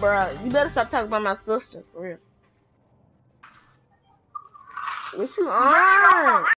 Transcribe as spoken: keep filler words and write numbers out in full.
Bruh, you better stop talking about my sister, for real. What you on?